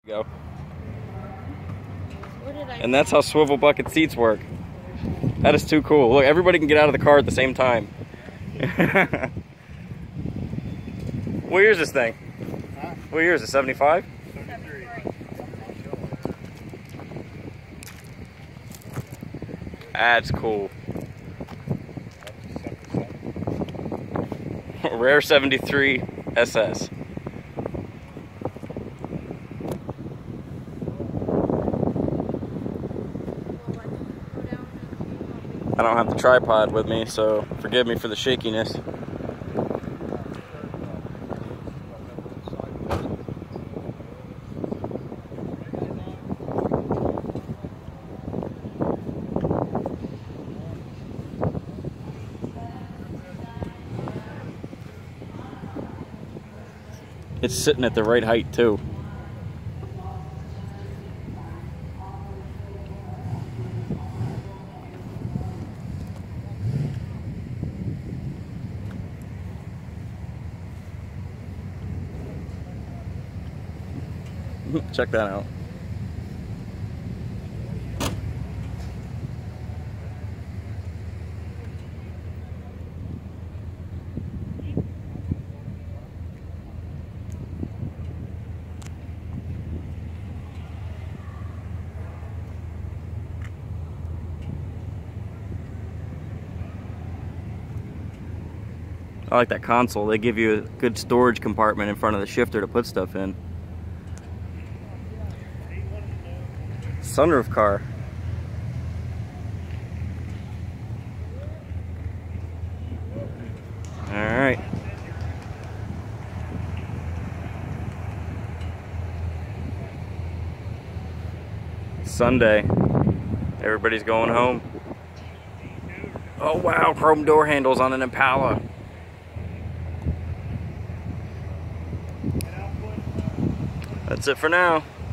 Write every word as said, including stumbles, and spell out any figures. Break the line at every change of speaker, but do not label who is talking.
Go.
I
And that's how swivel bucket seats work. That is too cool. Look, everybody can get out of the car at the same time. What year is this thing?
Huh?
What year is it? seventy-five?
seventy-three.
That's cool. Rare seventy-three S S. I don't have the tripod with me, so forgive me for the shakiness. It's sitting at the right height too. Check that out. I like that console. They give you a good storage compartment in front of the shifter to put stuff in. Sunroof car. All right. Sunday. Everybody's going home. Oh wow, chrome door handles on an Impala. That's it for now.